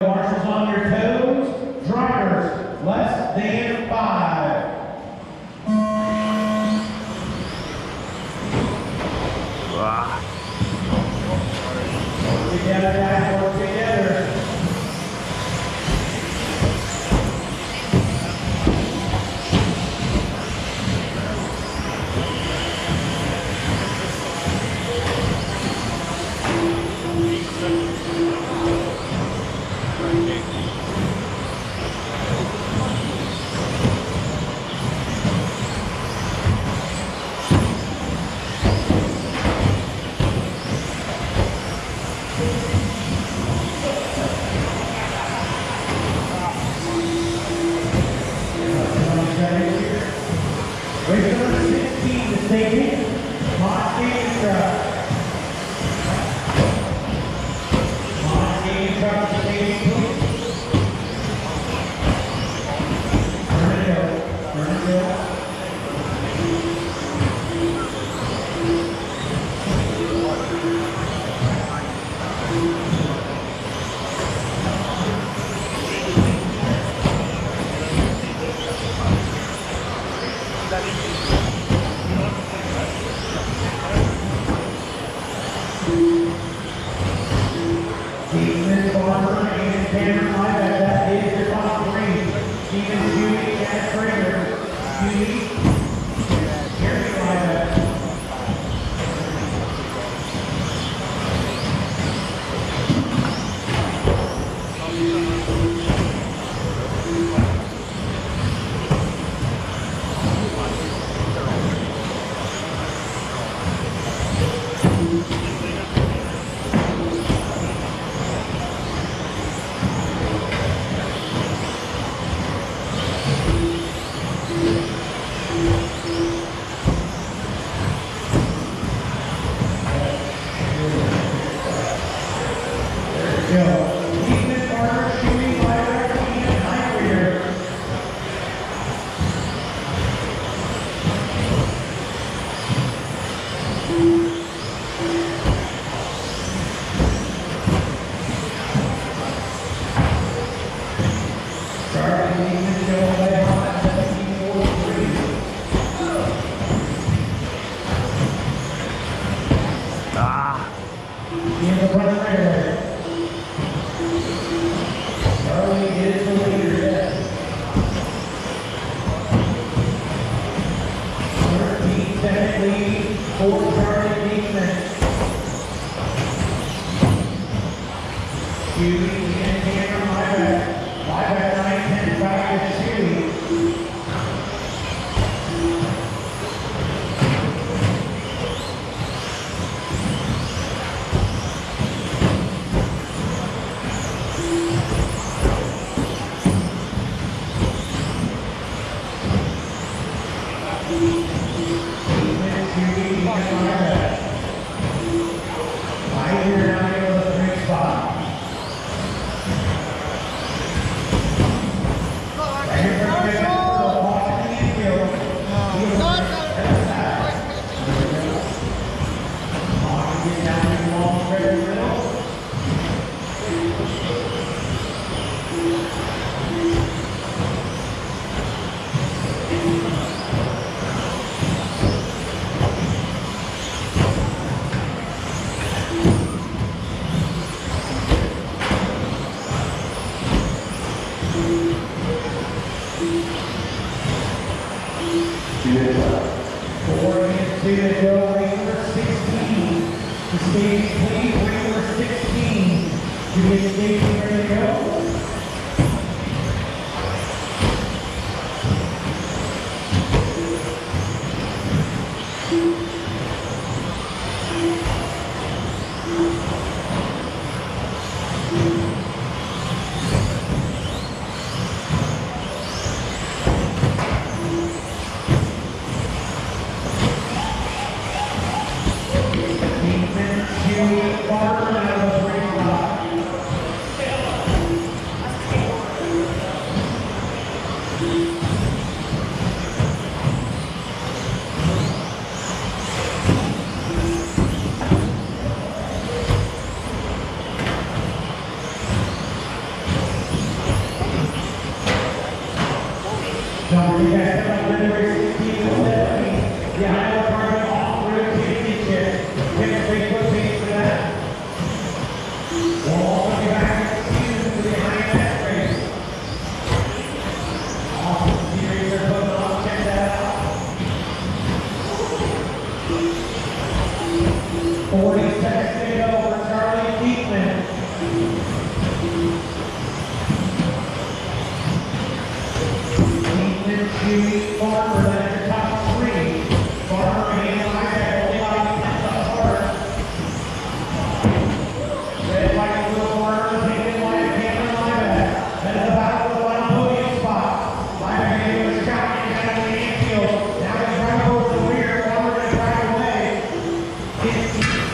Marshals on your toes. Drivers, less than 5. Work together, guys, work together. Race number 16 is taking Muscatine truck. Muscatine truck is taking please. Turn it over. Turn it over. Steven Barber and Cameron Linebacker, that is your top 3. Steven, Judy, and Trainer. Judy, Jeremy Linebacker.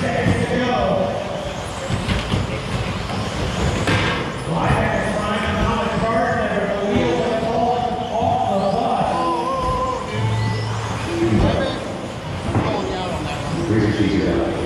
seconds to go. Linebacker trying on the charge there, but the wheels have fallen off the bus. Calling you out on that one. Where's your cheese at?